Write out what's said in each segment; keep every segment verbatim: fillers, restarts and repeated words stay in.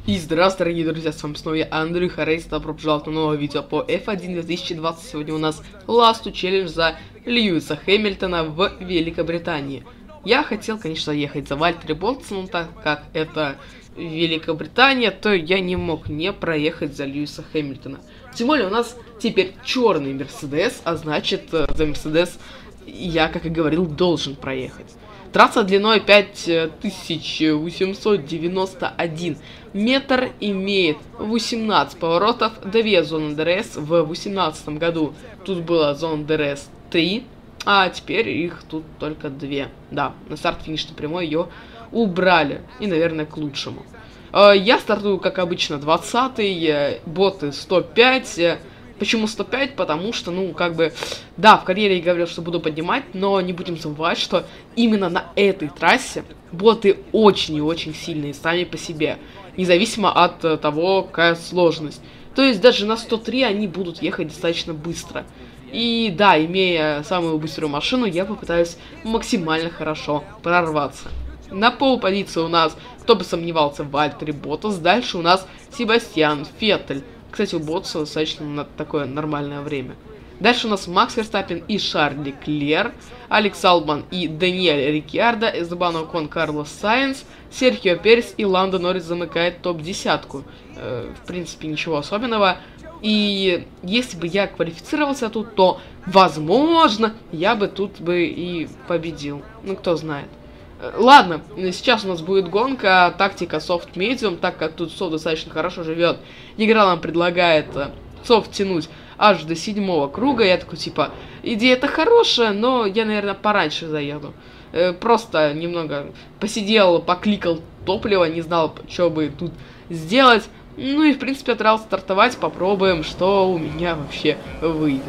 И здравствуйте, дорогие друзья, с вами снова я, Андрюха Рейс, добро пожаловать на новое видео по эф один две тысячи двадцать. Сегодня у нас ласту челлендж за Льюиса Хэмилтона в Великобритании. Я хотел, конечно, ехать за Вальтери Ботсом, так как это Великобритания, то я не мог не проехать за Льюиса Хэмилтона. Тем более у нас теперь черный Мерседес, а значит, за Мерседес я, как и говорил, должен проехать. Трасса длиной пять тысяч восемьсот девяносто один метр, имеет восемнадцать поворотов, две зоны дэ эр эс. В две тысячи восемнадцатом году тут была зона дэ эр эс три, а теперь их тут только две. Да, на старт-финишной прямой ее убрали, и, наверное, к лучшему. Я стартую, как обычно, двадцатый, боты сто пять. Почему сто пять? Потому что, ну, как бы, да, в карьере я говорил, что буду поднимать, но не будем забывать, что именно на этой трассе боты очень и очень сильные сами по себе, независимо от uh, того, какая сложность. То есть даже на сто три они будут ехать достаточно быстро. И да, имея самую быструю машину, я попытаюсь максимально хорошо прорваться. На полпозиции у нас, кто бы сомневался, Вальтери Ботас. Дальше у нас Себастьян Феттель. Кстати, у Ботаса достаточно на такое нормальное время. Дальше у нас Макс Верстаппен и Шарль Леклер, Алекс Албан и Даниэль Рикьярдо, Эстебан Окон, Карлос Сайнс, Серхио Перес и Ландо Норрис замыкает топ-десятку. Э, в принципе, ничего особенного. И если бы я квалифицировался тут, то, возможно, я бы тут бы и победил. Ну, кто знает. Ладно, сейчас у нас будет гонка, тактика soft medium, так как тут софт достаточно хорошо живет. Игра нам предлагает софт тянуть аж до седьмого круга. Я такой, типа, идея-то хорошая, но я, наверное, пораньше заеду. Просто немного посидел, покликал топливо, не знал, что бы тут сделать. Ну и, в принципе, отправился стартовать, попробуем, что у меня вообще выйдет.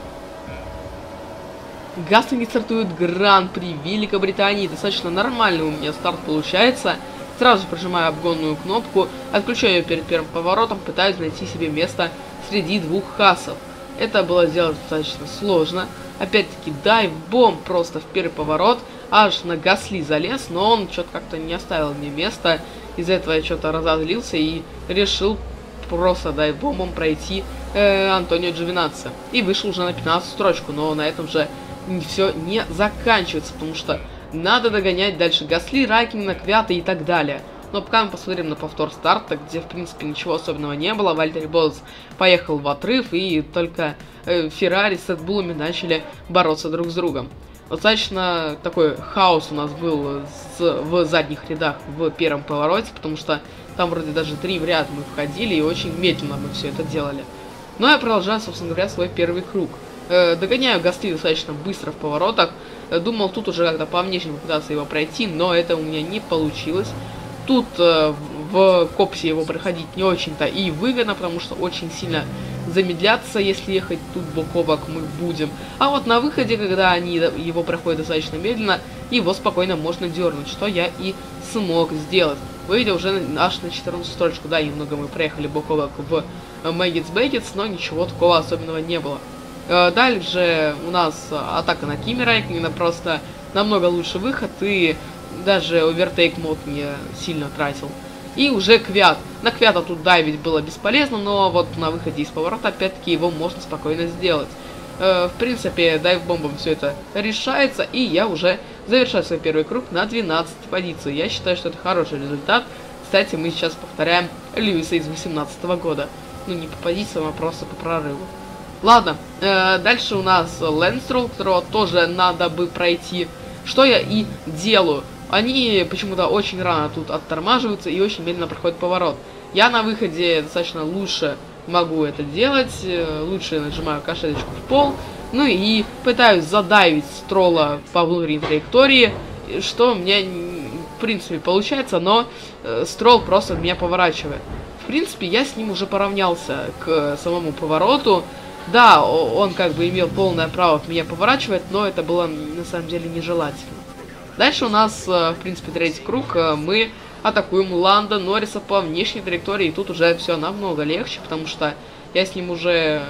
Гаслинги стартует Гран-при Великобритании. Достаточно нормальный у меня старт получается. Сразу прожимаю обгонную кнопку, отключаю ее перед первым поворотом, пытаюсь найти себе место среди двух хасов. Это было сделать достаточно сложно. Опять-таки дайв-бомб просто в первый поворот. Аж на Гасли залез, но он что-то как-то не оставил мне места. Из-за этого я что-то разозлился и решил просто дайв-бомбом пройти э, Антонио Джовинацци. И вышел уже на пятнадцатую строчку, но на этом же все не заканчивается, потому что надо догонять дальше Гасли, Райкинена, Квята и так далее. Но пока мы посмотрим на повтор старта, где, в принципе, ничего особенного не было. Вальтери Ботас поехал в отрыв, и только э, Феррари с Редбулами начали бороться друг с другом. Достаточно такой хаос у нас был с, в задних рядах в первом повороте, потому что там вроде даже три в ряд мы входили, и очень медленно мы все это делали. Но я продолжаю, собственно говоря, свой первый круг. Э, догоняю Гасли достаточно быстро в поворотах. Э, думал тут уже как-то по внешнему пытаться его пройти, но это у меня не получилось. Тут э, в Копсе его проходить не очень-то и выгодно, потому что очень сильно замедляться, если ехать тут бок о бок мы будем. А вот на выходе, когда они его проходят достаточно медленно, его спокойно можно дернуть, что я и смог сделать. Выйдя уже аж на четырнадцатую строчку. Да, немного мы проехали бок о бок в Мэггетс Бэггетс, но ничего такого особенного не было. Дальше у нас атака на Кими Райкинена, просто намного лучше выход, и даже овертейк мод не сильно тратил. И уже Квят. На Квята тут дайвить было бесполезно, но вот на выходе из поворота, опять-таки, его можно спокойно сделать. В принципе, дайв-бомбом все это решается, и я уже завершаю свой первый круг на двенадцатой позиции. Я считаю, что это хороший результат. Кстати, мы сейчас повторяем Льюиса из восемнадцатого года. Ну, не по позициям, а просто по прорыву. Ладно, э, дальше у нас Лэнс Стролл, которого тоже надо бы пройти. Что я и делаю. Они почему-то очень рано тут оттормаживаются и очень медленно проходят поворот. Я на выходе достаточно лучше могу это делать. Э, лучше нажимаю кошелечку в пол. Ну и пытаюсь задавить Стролла по внутренней траектории. Что у меня, в принципе, получается, но э, Стролл просто меня поворачивает. В принципе, я с ним уже поравнялся к самому повороту. Да, он как бы имел полное право меня поворачивать, но это было на самом деле нежелательно. Дальше у нас, в принципе, третий круг. Мы атакуем Ландо Норриса по внешней траектории. И тут уже все намного легче, потому что я с ним уже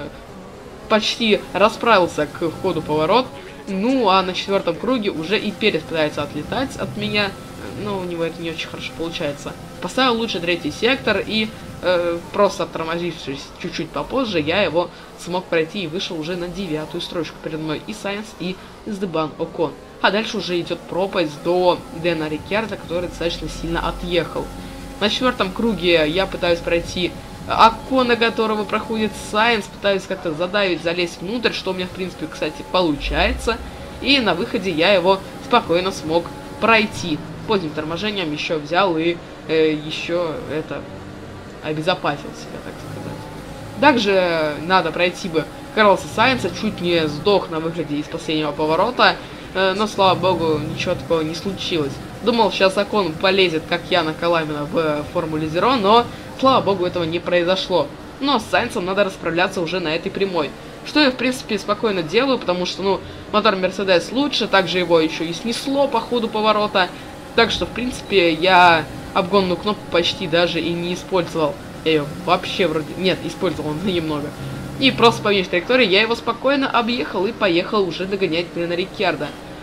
почти расправился к входу поворот. Ну, а на четвертом круге уже и Перес пытается отлетать от меня. Но у него это не очень хорошо получается. Поставил лучше третий сектор и э, просто тормозившись чуть-чуть попозже, я его смог пройти и вышел уже на девятую строчку. Перед мной и Сайенс, и Эстебан Окон. А дальше уже идет пропасть до Дэна Рикьярдо, который достаточно сильно отъехал. На четвертом круге я пытаюсь пройти Окона, которого проходит Сайенс, пытаюсь как-то задавить, залезть внутрь, что у меня, в принципе, кстати, получается. И на выходе я его спокойно смог пройти. Поздним торможением еще взял и э, еще это обезопасил себя, так сказать. Также надо пройти бы Карлоса Сайенса, чуть не сдох на выходе из последнего поворота, э, но, слава богу, ничего такого не случилось. Думал, сейчас Окон полезет, как я, на Каламина в Формуле Зеро, но, слава богу, этого не произошло. Но с Сайенсом надо расправляться уже на этой прямой. Что я, в принципе, спокойно делаю, потому что, ну, мотор Мерседес лучше, также его еще и снесло по ходу поворота. Так что, в принципе, я обгонную кнопку почти даже и не использовал. Я ее вообще вроде... Нет, использовал он немного. И просто по внешней траектории я его спокойно объехал и поехал уже догонять Дэна Рикьярдо.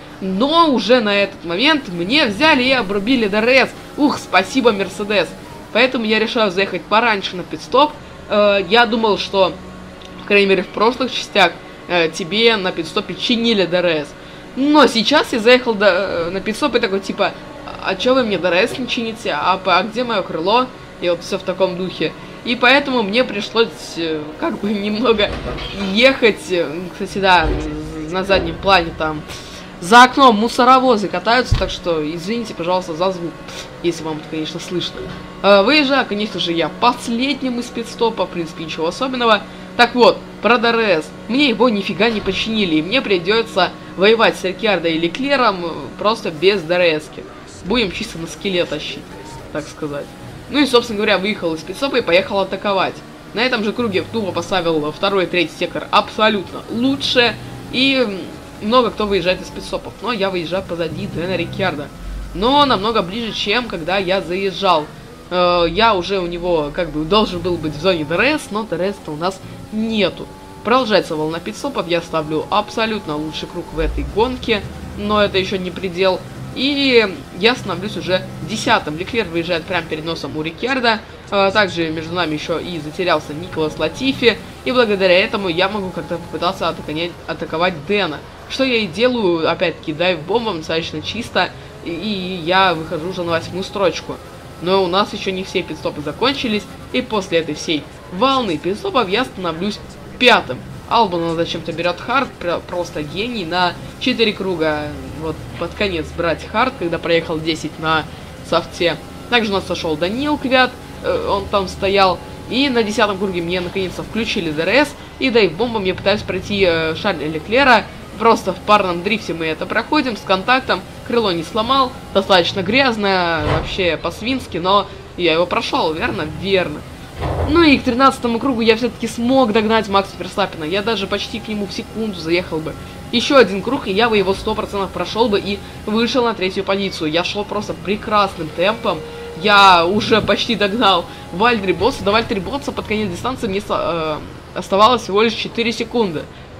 Но уже на этот момент мне взяли и обрубили ДРС. Ух, спасибо, Мерседес. Поэтому я решил заехать пораньше на пит-стоп. Э, я думал, что, по крайней мере, в прошлых частях э, тебе на пит-стопе чинили ДРС. Но сейчас я заехал до, э, на пит-стоп и такой, типа, а чё вы мне ДРС не чините? А, а где мое крыло? И вот все в таком духе. И поэтому мне пришлось э, как бы немного ехать. Кстати, да, на заднем плане там за окном мусоровозы катаются, так что извините, пожалуйста, за звук, если вам это, конечно, слышно. Э, выезжаю, конечно же, я последним из пит-стопа, в принципе, ничего особенного. Так вот, про ДРС. Мне его нифига не починили, и мне придется воевать с Рикьярдо и Леклером просто без ДРСки. Будем чисто на скеле тащить, так сказать. Ну и, собственно говоря, выехал из пит-стопа и поехал атаковать. На этом же круге тупо поставил второй и третий сектор абсолютно лучше. И много кто выезжает из пит-стопов. Но я выезжаю позади Дэна Рикьярдо. Но намного ближе, чем когда я заезжал. Э, я уже у него как бы должен был быть в зоне ДРС, но ДРС-то у нас нету. Продолжается волна пит-стопов. Я ставлю абсолютно лучший круг в этой гонке. Но это еще не предел. И я становлюсь уже десятым. Леклер выезжает прямо перед носом у Рикьярдо. А, также между нами еще и затерялся Николас Латифи. И благодаря этому я могу как-то попытаться атаковать, атаковать Дэна. Что я и делаю, опять-таки, дайв-бомбом достаточно чисто. И, и я выхожу уже на восьмую строчку. Но у нас еще не все пит-стопы закончились. И после этой всей волны пит-стопов я становлюсь пятым. Албан зачем-то берет хард, просто гений, на четыре круга, вот под конец брать хард, когда проехал десять на софте. Также у нас сошел Даниил Квят, э, он там стоял, и на десятом круге мне наконец-то включили ДРС, и дайв-бомбом я пытаюсь пройти э, Шарля Леклера, просто в парном дрифте мы это проходим с контактом, крыло не сломал, достаточно грязное, вообще по-свински, но я его прошел, верно? Верно. Ну и к тринадцатому кругу я все-таки смог догнать Макса Ферстаппена. Я даже почти к нему в секунду заехал бы. Еще один круг, и я бы его сто процентов прошел бы и вышел на третью позицию. Я шел просто прекрасным темпом. Я уже почти догнал Вальтери Ботса. До Вальтери Ботса под конец дистанции мне э, оставалось всего лишь четыре секунды.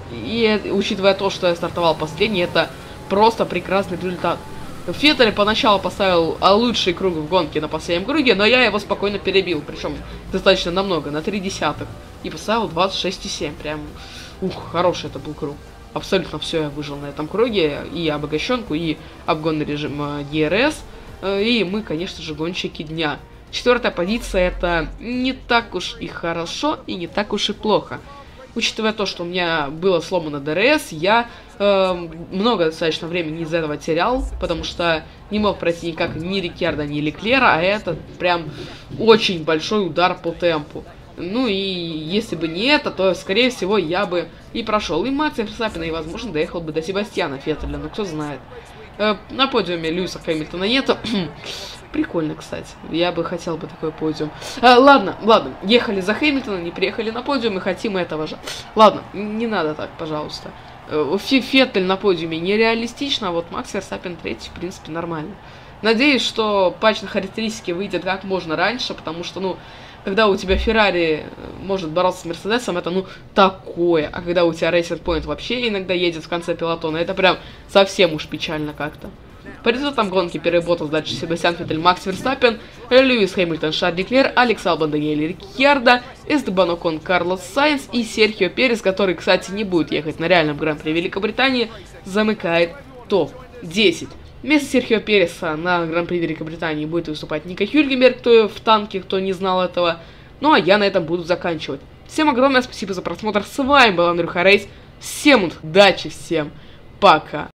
И учитывая то, что я стартовал последний, это просто прекрасный результат. Феттель поначалу поставил лучший круг в гонке на последнем круге, но я его спокойно перебил, причем достаточно намного, на три десятых. И поставил двадцать шесть и семь, прям, ух, хороший это был круг. Абсолютно все я выжил на этом круге, и обогащенку, и обгонный режим ди эр эс, и мы, конечно же, гонщики дня. Четвертая позиция — это не так уж и хорошо, и не так уж и плохо. Учитывая то, что у меня было сломано ДРС, я э, много достаточно времени из-за этого терял, потому что не мог пройти никак ни Рикьярдо, ни Леклера, а это прям очень большой удар по темпу. Ну и если бы не это, то, скорее всего, я бы и прошел и Макса Ферстаппена, и, возможно, доехал бы до Себастьяна Феттеля, ну кто знает. Э, на подиуме Льюиса Хэмилтона нету. Прикольно, кстати. Я бы хотел бы такой подиум. А, ладно, ладно. Ехали за Хэмилтона, не приехали на подиум и хотим этого же. Ладно, не надо так, пожалуйста. Феттель на подиуме нереалистично, а вот Макс Ферстаппен третий, в принципе, нормально. Надеюсь, что патч на характеристики выйдет как можно раньше, потому что, ну, когда у тебя Феррари может бороться с Мерседесом, это, ну, такое. А когда у тебя Racing Point вообще иногда едет в конце пелотона, это прям совсем уж печально как-то. По результатам гонки первый Ботас, дальше Себастьян Феттель, Макс Верстаппен, Льюис Хэмилтон, Шарль Леклер, Алекс Албон, Даниэль Рикьярдо, Эстебан Окон, Карлос Сайнс и Серхио Перес, который, кстати, не будет ехать на реальном Гран-при Великобритании, замыкает топ десять. Вместо Серхио Переса на Гран-при Великобритании будет выступать Ника Хюльгенберг, кто в танке, кто не знал этого. Ну а я на этом буду заканчивать. Всем огромное спасибо за просмотр, с вами был Андрюха Рейс, всем удачи, всем пока.